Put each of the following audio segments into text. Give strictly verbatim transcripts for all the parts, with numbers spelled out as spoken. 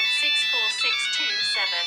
six four six two seven.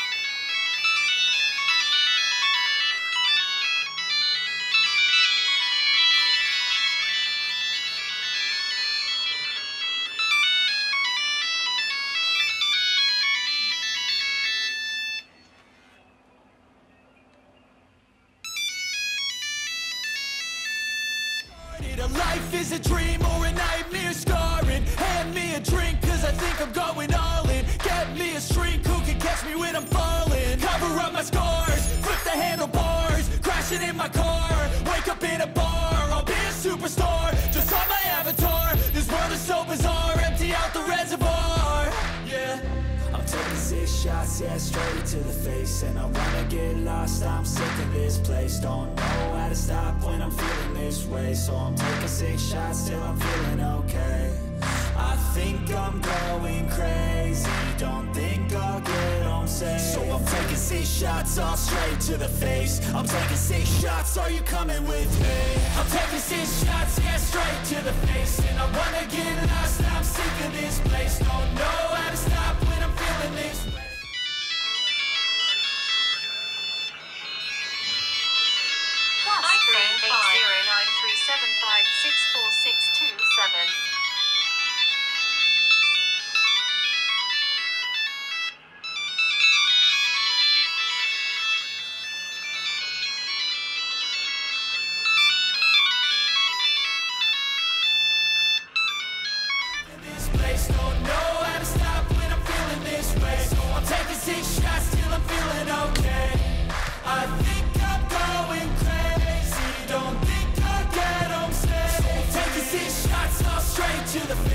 A life is a dream or a nightmare scarring. Hand me a drink cause I think I'm going all in. Get me a shrink who can catch me when I'm falling. Cover up my scars, flip the handlebars, crashing in my car, wake up in a bar. I'll be a superstar, just on my avatar. This world is so bizarre, empty out the reservoir. Yeah, I'm taking six shots, yeah, straight to the face. And I wanna get lost, I'm sick of this place. Don't know how to stop when I'm feeling this way. So I'm taking six shots till I'm feeling okay. I think I'm going crazy, don't think I'll get home safe. So I'm taking six shots all straight to the face. I'm taking six shots, are you coming with me? I'm taking six shots, yeah, straight to the face. And I wanna get lost, I'm sick of this place. Don't know how to stop when I'm feeling this way. Plus three eight zero nine three seven five six four six two seven. Don't know how to stop when I'm feeling this way. So I'm taking six shots till I'm feeling okay. I think I'm going crazy, don't think I'll get home safe. So I'm taking six shots all straight to the